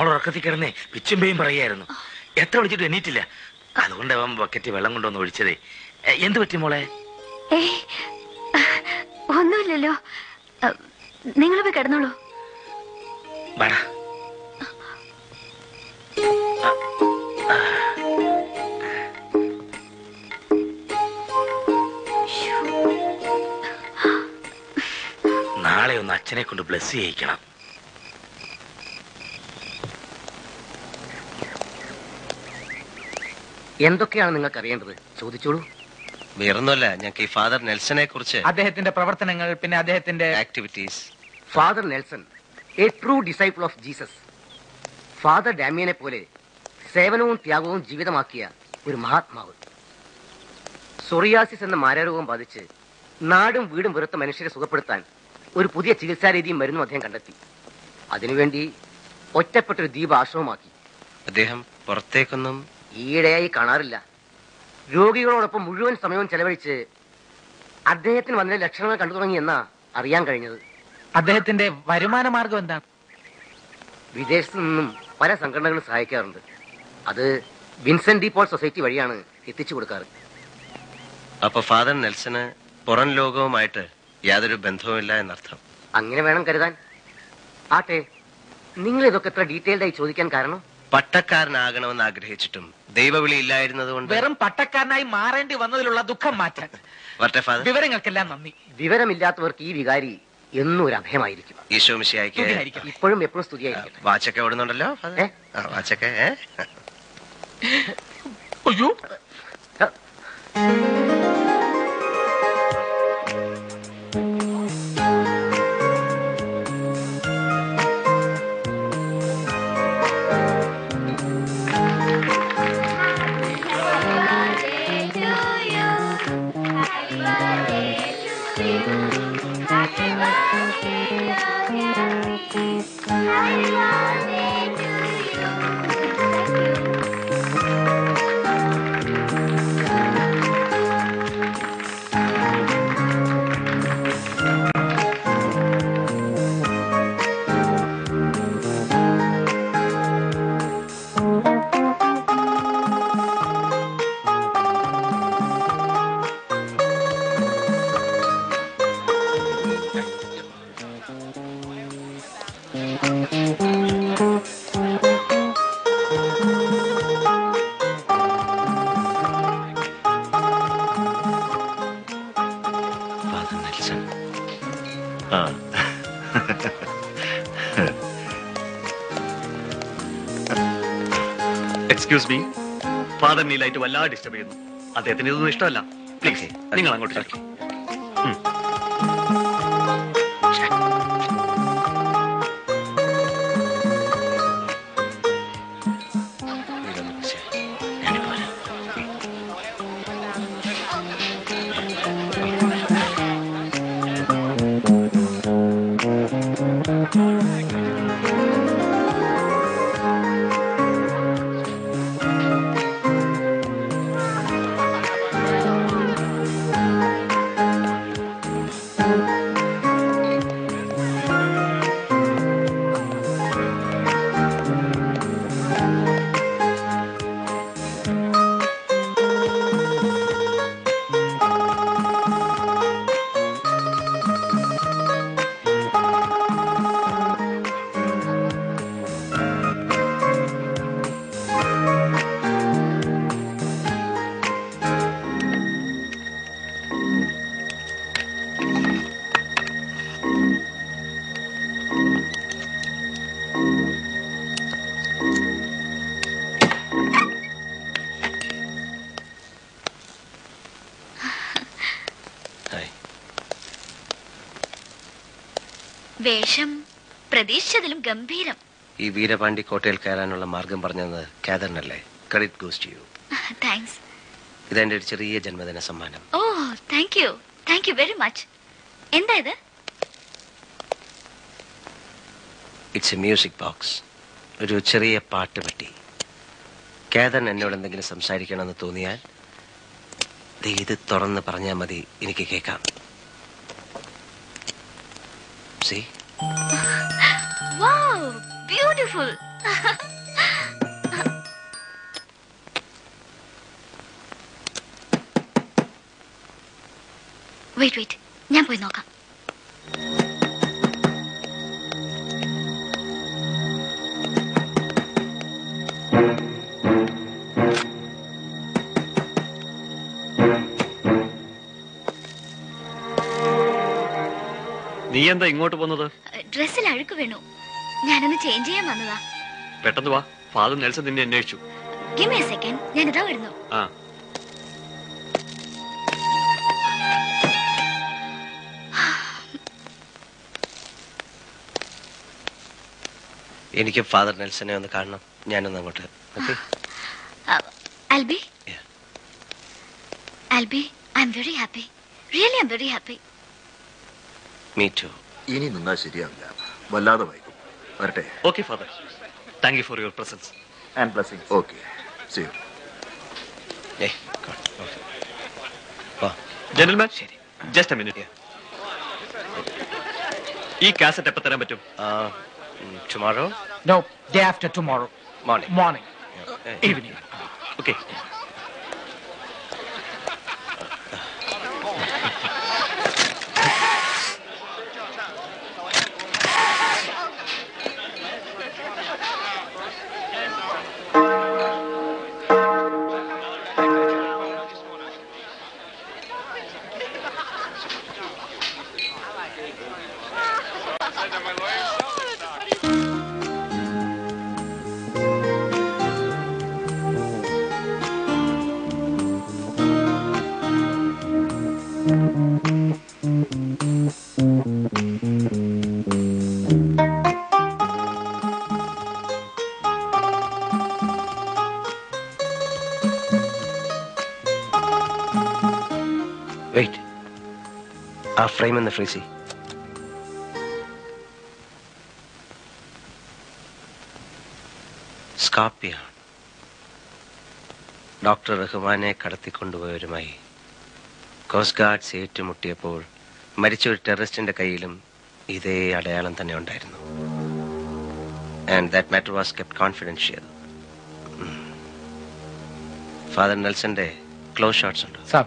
മോളുറക്കത്തിൽ കിടന്നേ പിച്ചുമ്പയും പറയായിരുന്നു. എത്ര വിളിച്ചിട്ട് എണീറ്റില്ല. അതുകൊണ്ട് അവൻ ബക്കറ്റ് വെള്ളം കൊണ്ടുവന്ന് ഒഴിച്ചതേ. എന്ത് പറ്റി മോളെ? ഒന്നുമില്ലല്ലോ, നിങ്ങൾ പോയി കിടന്നോളൂ. നാളെ ഒന്ന് അച്ഛനെ കൊണ്ട് ബ്ലസ് ചെയ്യിക്കണം. എന്തൊക്കെയാണ് നിങ്ങൾക്ക് അറിയേണ്ടത്? ചോദിച്ചോളൂ. വേറൊന്നുമല്ല, ഞങ്ങൾക്ക് ഈ ഫാദർ നെൽസനെ കുറിച്ച്, അദ്ദേഹത്തിന്റെ പ്രവർത്തനങ്ങൾ, പിന്നെ അദ്ദേഹത്തിന്റെ activities. Father Nelson, a true disciple of Jesus. Father ഡാമിയനെ പോലെ സേവനവും ത്യാഗവും ജീവിതമാക്കിയ ഒരു മഹാത്മാവ്. സൊറിയാസിസ് എന്ന മാരാരോഗം ബാധിച്ച് നാടും വീടും വെറുത്ത മനുഷ്യരെ സുഖപ്പെടുത്താൻ ഒരു പുതിയ ചികിത്സാരീതിയും മരുന്നും അദ്ദേഹം കണ്ടെത്തി. അതിനുവേണ്ടി ഒറ്റപ്പെട്ടൊരു ദ്വീപ് ആശ്രമമാക്കി. അദ്ദേഹം പുറത്തേക്കൊന്നും ഈയിടെയായി കാണാറില്ല. രോഗികളോടൊപ്പം മുഴുവൻ സമയവും ചെലവഴിച്ച് അദ്ദേഹത്തിന് വന്ന ലക്ഷണങ്ങൾ കണ്ടു തുടങ്ങി എന്നാ അറിയാൻ കഴിഞ്ഞത്. അദ്ദേഹത്തിന്റെ വരുമാന മാർഗം എന്താണ്? വിദേശത്തു നിന്നും പല സംഘടനകളും സഹായിക്കാറുണ്ട്. അത് വിൻസെന്റ് ഡി പോൾ സൊസൈറ്റി വഴിയാണ് എത്തിച്ചു കൊടുക്കാറ്. അപ്പൊ ഫാദർ നെൽസന് പുറം ലോകവുമായിട്ട് യാതൊരു ബന്ധവുമില്ല എന്നർത്ഥം. അങ്ങനെ വേണം കരുതാൻ. ആട്ടെ, നിങ്ങൾ ഇതൊക്കെ എത്ര ഡീറ്റെയിൽഡ് ആയി ചോദിക്കാൻ കാരണം? പട്ടക്കാരനാകണമെന്ന് ആഗ്രഹിച്ചിട്ടും ദൈവവിളി ഇല്ലായിരുന്നത് കൊണ്ട് വെറും പട്ടക്കാരനായി മാറേണ്ടി വന്നതിലുള്ള ദുഃഖം മാറ്റാൻ. വിവരങ്ങൾക്കെല്ലാം നന്ദി. വിവരമില്ലാത്തവർക്ക് ഈ വികാരി എന്നും ഒരു അഭയമായിരിക്കും. ഈശോ മിശിഹായ്ക്ക് ഇപ്പോഴും എപ്പോഴും സ്തുതിയായിരിക്കും. വാച്ചൊക്കെ ഓടുന്നുണ്ടല്ലോ. വാച്ചൊക്കെ അയ്യോ, എക്സ്ക്യൂസ് മീ, ഫാദർ നീലായിട്ട് വല്ലാതെ ഡിസ്റ്റർബ് ചെയ്യുന്നു. അദ്ദേഹത്തിന് ഇതൊന്നും ഇഷ്ടമല്ല. പ്ലീസ് നിങ്ങൾ അങ്ങോട്ട് ഇറക്കി. വേഷം പ്രതീക്ഷിച്ചതിലും ഗംഭീരം. ഈ വീരപാണ്ഡി കോട്ടയിൽ കയറാനുള്ള മാർഗം പറഞ്ഞത് കാതറിനല്ലേ? Credit goes to you. Thanks. ഇതെന്റെ ഒരു ചെറിയ ജന്മദിന സമ്മാനം. Oh, thank you very much. എന്താ ഇത്? It's a music box. ഒരു ചെറിയ പാട്ട് പെട്ടി. കാതറിന് എന്നോട് എന്തെങ്കിലും സംസാരിക്കണമെന്ന് തോന്നിയാൽ ഇത് തുറന്ന് പറഞ്ഞാൽ മതി, എനിക്ക് കേൾക്കാം. Wow, beautiful. വെയിറ്റ് ഞാൻ പോയി നോക്കാം. നീ എന്താ ഇങ്ങോട്ട് പോകുന്നത്? ഡ്രസ്സിൽ അഴുക്ക് വീണു, ഞാനൊന്ന് ചേഞ്ച് ചെയ്യാൻ വന്നതാ. പെട്ടെന്ന് വാ, ഫാദർ നെൽസൺ നിന്നെ അന്വേഷിച്ചു. Give me a second, ഞാനിതാ വരുന്നു. ആ എനിക്ക് ഫാദർ നെൽസനെ ഒന്ന് കാണണം. ഞാനൊന്ന് അങ്ങോട്ട്. Okay Albi? Yeah. Albi, I'm very happy. Really, I'm very happy. Me too. ഇനി നിന്നാ ശരിയാവില്ല, വല്ലാതെ വൈകും. വരട്ടെ. Okay father, thank you for your presence and blessing. Okay, see you. ഏയ് ഓക്കെ വാ. Gentleman, just a minute. ഈ കാസറ്റ് എപ്പോൾ തരാൻ പറ്റും? Tomorrow? No, day after tomorrow. Morning. Evening. Okay. Wait, ആ ഫ്രെയിം എന്ന് ഫ്രീസി. സ്കാർപ്പിയ ഡോക്ടർ റഹ്മാനെ കടത്തിക്കൊണ്ടുപോയവരുമായി കോസ്റ്റ് ഗാർഡ്സ് ഏറ്റുമുട്ടിയപ്പോൾ മരിച്ച ഒരു ടെററിസ്റ്റിന്റെ കയ്യിലും ഇതേ അടയാളം തന്നെ ഉണ്ടായിരുന്നു. And that matter was kept confidential. Father നെൽസന്റെ ക്ലോസ് ഷോട്ട്സ് ഉണ്ട്. Sir.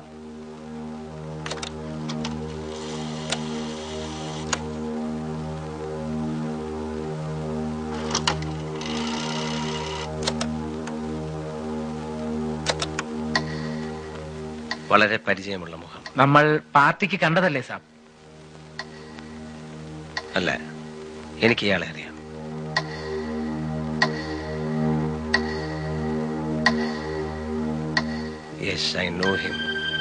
വളരെ പരിചയമുള്ള മുഖം. നമ്മൾ പാർട്ടിക്ക് കണ്ടതല്ലേ സാർ? അല്ല, എനിക്ക് ഇയാളെ അറിയാം. Yes, I know him.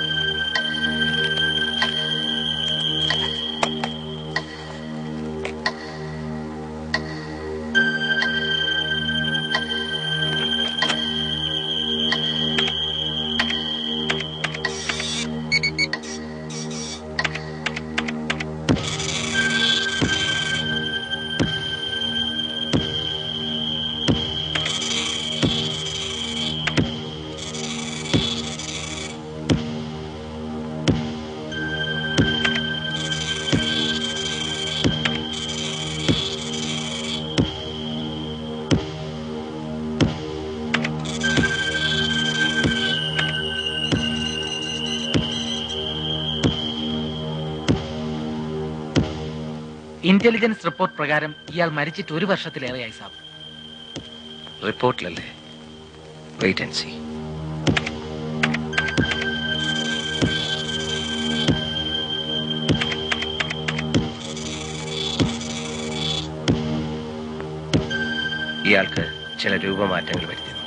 Intelligence report പ്രകാരം ഇയാൾ മരിച്ചിട്ട് 1 വർഷത്തിലേറെയായി സാർ. റിപ്പോർട്ടിലല്ലേ? Wait and see. ഇയാൾക്ക് ചില രൂപമാറ്റങ്ങൾ വരുത്തി നോക്കാം.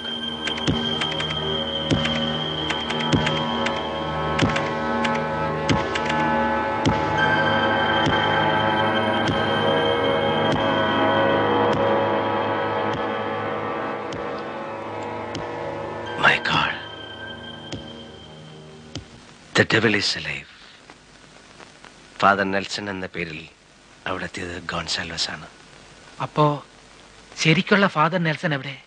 My God, the devil is alive. Father Nelson എന്ന പേരിൽ അവിടെ എത്തിയത് ഗോൺസാൽവസ് ആണ്. അപ്പോ ശരിക്കുള്ള ഫാദർ നെൽസൺ എവിടെ?